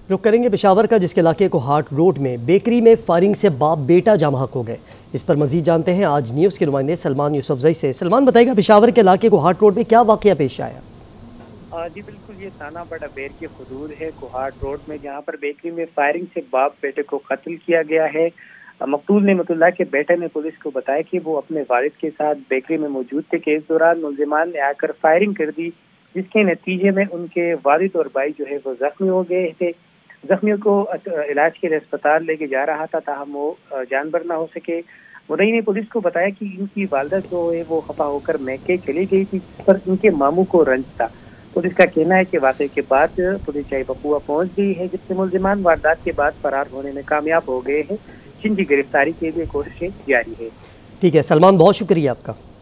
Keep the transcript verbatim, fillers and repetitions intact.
रुक करेंगे पेशावर का, जिसके इलाके को हाट रोड में बेकरी में फायरिंग से बाप बेटा जामहक हो गए। इस पर मजीद जानते हैं आज न्यूज़ के नुमाइंदे सलमान यूसुफजई से। सलमान, बताइएगा पेशावर के इलाके को हाट रोड में क्या वाकया पेश आया? जी बिल्कुल, ये थाना बड़ा बेर की हदूद है कोहाट रोड में, जहाँ पर बेकरी में फायरिंग से बाप बेटे को कत्ल किया गया है। मकतूल नेमतुल्लाह के बेटे ने पुलिस को बताया कि वो अपने वालिद के साथ बेकरी में मौजूद थे कि इस दौरान मुलजिमान ने आकर फायरिंग कर दी, जिसके नतीजे में उनके वालिद और भाई जो है वो जख्मी हो गए थे। जख्मियों को इलाज के लिए अस्पताल लेके जा रहा था, ताहम वो जानबर ना हो सके। मुद्दई ने पुलिस को बताया कि इनकी वालदा जो है वो खफा होकर मैके चली गई थी, पर इनके मामू को रंज था। पुलिस का कहना है कि वाक़े के बाद पुलिस चाय बकुआ पहुंच गई है, जिससे मुलजिमान वारदात के बाद फरार होने में कामयाब हो गए हैं, जिनकी गिरफ्तारी के लिए कोशिशें जारी है। ठीक है सलमान, बहुत शुक्रिया आपका।